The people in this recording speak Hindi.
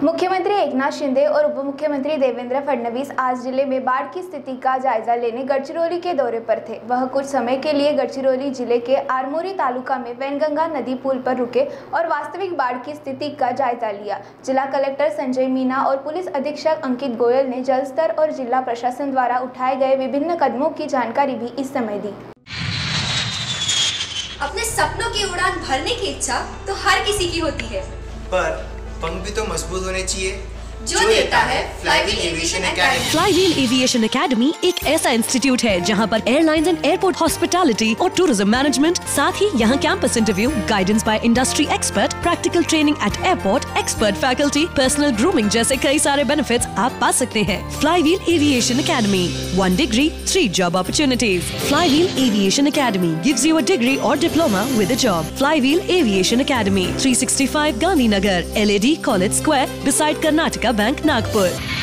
मुख्यमंत्री एकनाथ शिंदे और उप मुख्यमंत्री देवेंद्र फडणवीस आज जिले में बाढ़ की स्थिति का जायजा लेने गढ़चिरौली के दौरे पर थे। वह कुछ समय के लिए गढ़चिरौली जिले के आरमोरी तालुका में वैनगंगा नदी पुल पर रुके और वास्तविक बाढ़ की स्थिति का जायजा लिया। जिला कलेक्टर संजय मीना और पुलिस अधीक्षक अंकित गोयल ने जल स्तर और जिला प्रशासन द्वारा उठाए गए विभिन्न कदमों की जानकारी भी इस समय दी। अपने सपनों की उड़ान भरने की इच्छा तो हर किसी की होती है, पर पंख भी तो मजबूत होने चाहिए जो देता है flywheel aviation academy. Flywheel aviation academy एक ऐसा इंस्टीट्यूट है जहां पर एयरलाइंस एंड एयरपोर्ट हॉस्पिटैलिटी और टूरिज्म मैनेजमेंट, साथ ही यहां campus interview, guidance by industry expert, practical training at airport, expert faculty, personal grooming जैसे कई सारे बेनिफिट्स आप पा सकते हैं। Flywheel aviation academy, 1 degree, 3 job opportunities. Flywheel Aviation Academy gives you a degree or diploma with a job. Flywheel Aviation Academy, 365 Gandhinagar, LAD College Square, beside Karnataka Bank, Nagpur.